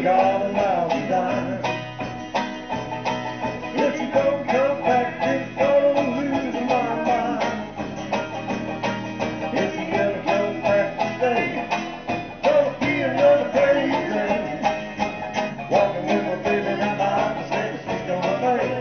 God allow me die. If you don't come back, it's gonna lose my mind. If you never come back to stay, gonna be another crazy day. Walking with my baby in my arms, saying she's gonna pay.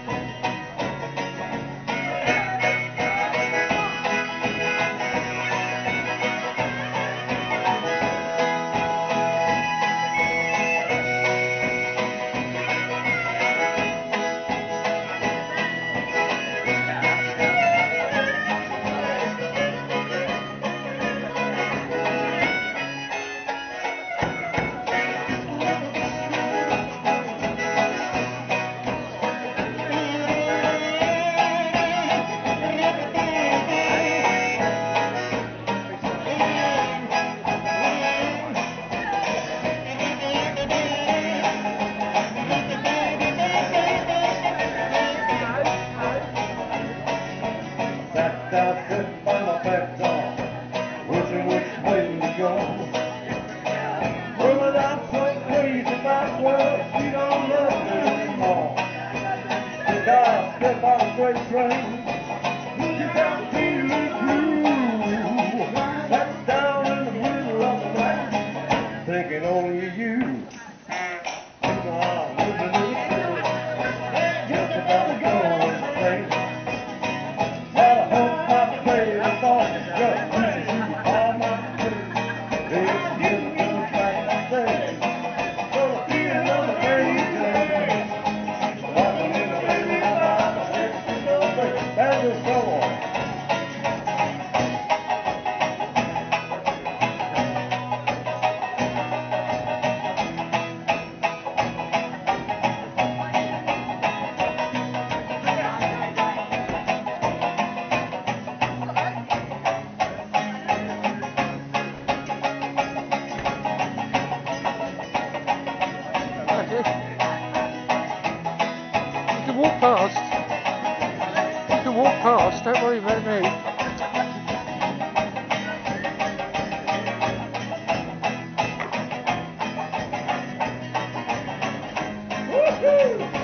Sat down, sitting by my back door, wishing which way to go. Woman, I'm so crazy about world, she don't love me anymore. Think I'll step on a freight train, she got feeling blue. Sat down in the middle of the night, thinking only of you. I'm living in the city, just about to go insane. You can walk past. You can walk past, don't worry about me. Woohoo!